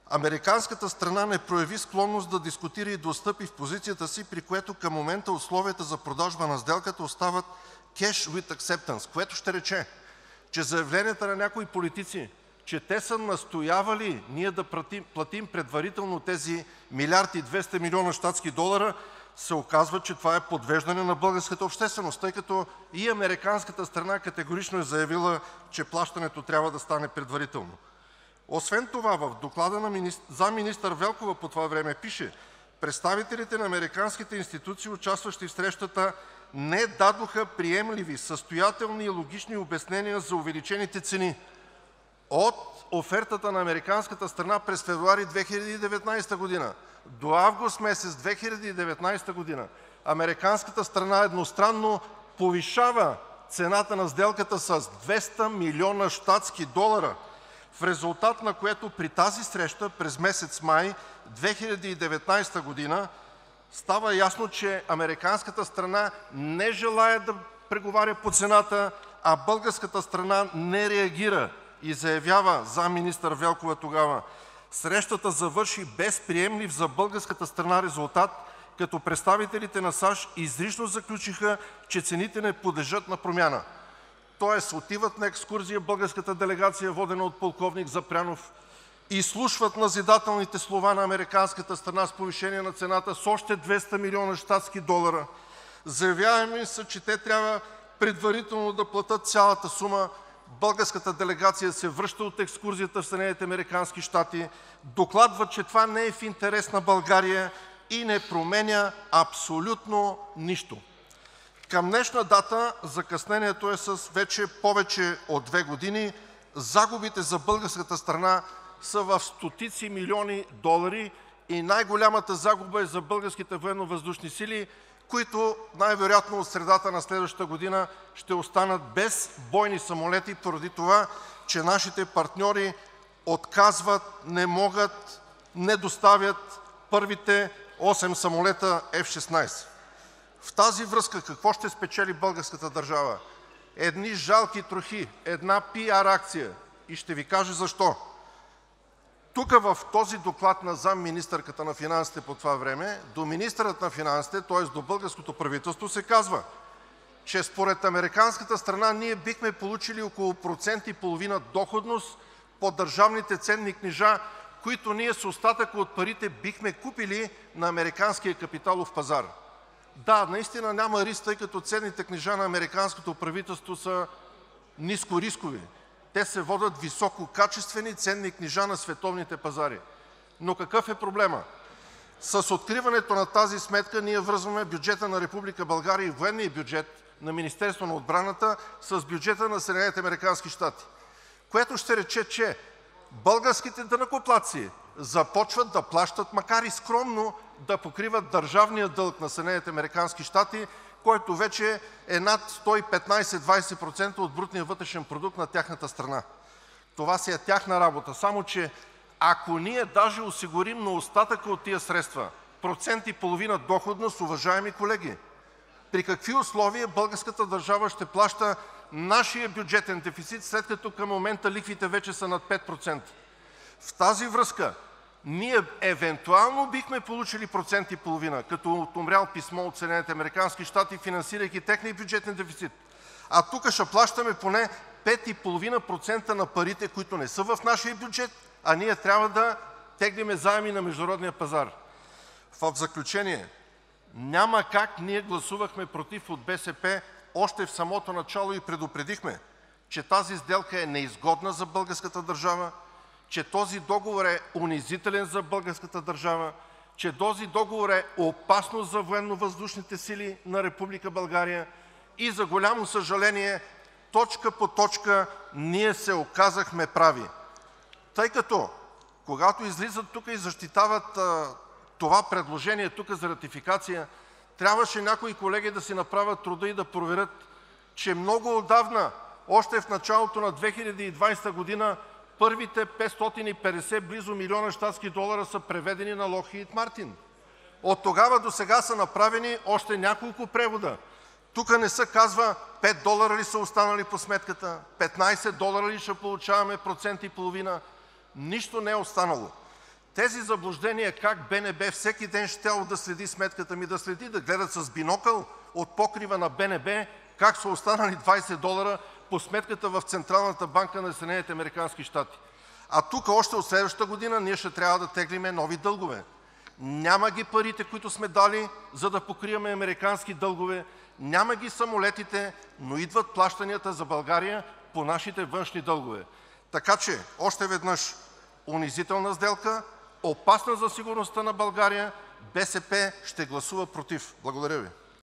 Американската страна не прояви склонност да дискутира и да отстъпи в позицията си, при което към момента условията за продажба на сделката остават cash with acceptance, което ще рече, че заявленията на някои политици, че те са настоявали ние да платим предварително тези милиард и 200 милиона щатски долара, се оказва, че това е подвеждане на българската общественост, тъй като и американската страна категорично е заявила, че плащането трябва да стане предварително. Освен това, в доклада на заместник-министър Велкова по това време пише: представителите на американските институции, участващи в срещата, не дадоха приемливи, състоятелни и логични обяснения за увеличените цени. От офертата на американската страна през февруари 2019 година до август месец 2019 година американската страна едностранно повишава цената на сделката с 200 милиона щатски долара, в резултат на което при тази среща през месец май 2019 година става ясно, че американската страна не желае да преговаря по цената, а българската страна не реагира и заявява заместник-министър Велкова тогава: срещата завърши без приемлив за българската страна резултат, като представителите на САЩ изрично заключиха, че цените не подлежат на промяна. Тоест отиват на екскурзия българската делегация, водена от полковник Запрянов, изслушват назидателните слова на американската страна с повишение на цената с още 200 милиона щатски долара. Заявява им се, че те трябва предварително да платят цялата сума. Българската делегация се връща от екскурзията в Съединените американски щати, докладва, че това не е в интерес на България и не променя абсолютно нищо. Към днешна дата закъснението е с вече повече от 2 години. Загубите за българската страна са в стотици милиони долари и най-голямата загуба е за българските военновъздушни сили, които най-вероятно от средата на следващата година ще останат без бойни самолети поради това, че нашите партньори отказват, не могат, не доставят първите 8 самолета F-16. В тази връзка какво ще спечели българската държава? Едни жалки трохи, една пиар акция и ще ви кажа защо. Тук в този доклад на заместник-министърката на финансите по това време до министърът на финансите, т.е. до българското правителство, се казва, че според американската страна ние бихме получили около 1,5% доходност по държавните ценни книжа, които ние с остатъка от парите бихме купили на американския капиталов пазар. Да, наистина няма риск, тъй като ценните книжа на американското правителство са нискорискови. Те се водят висококачествени ценни книжа на световните пазари. Но какъв е проблема? С откриването на тази сметка ние връзваме бюджета на Република България и военния бюджет на Министерството на отбраната с бюджета на Съединените американски щати, което ще рече, че българските данъкоплатци започват да плащат, макар и скромно, да покриват държавния дълг на Съединените американски щати, който вече е над 115-20% от брутния вътрешен продукт на тяхната страна. Това си е тяхна работа. Само че ако ние даже осигурим на остатъка от тия средства 1,5% доходност, уважаеми колеги, при какви условия българската държава ще плаща нашия бюджетен дефицит, след като към момента лихвите вече са над 5%? В тази връзка ние евентуално бихме получили 1,5%, като от умрял писмо от Съединените американски щати, финансирайки техния бюджетен дефицит. А тук ще плащаме поне 5,5% на парите, които не са в нашия бюджет, а ние трябва да теглиме заеми на международния пазар. В заключение, няма как, ние гласувахме против от БСП още в самото начало и предупредихме, че тази сделка е неизгодна за българската държава, че този договор е унизителен за българската държава, че този договор е опасност за военновъздушните сили на Република България и за голямо съжаление, точка по точка ние се оказахме прави. Тъй като, когато излизат тук и защитават това предложение тук за ратификация, трябваше някои колеги да си направят труда и да проверят, че много отдавна, още в началото на 2020 година, първите 550 близо милиона щатски долара са преведени на Lockheed Martin. От тогава до сега са направени още няколко превода. Тук не се казва $5 ли са останали по сметката, $15 ли ще получаваме 1,5%. Нищо не е останало. тези заблуждения как БНБ всеки ден щяло да следи сметката ми, да следи, да гледат с бинокъл от покрива на БНБ как са останали $20 по сметката в Централната банка на Съединените американски щати. А тук още от следващата година ние ще трябва да теглиме нови дългове. Няма ги парите, които сме дали, за да покриваме американски дългове, няма ги самолетите, но идват плащанията за България по нашите външни дългове. Така че, още веднъж, унизителна сделка, опасна за сигурността на България, БСП ще гласува против. Благодаря Ви.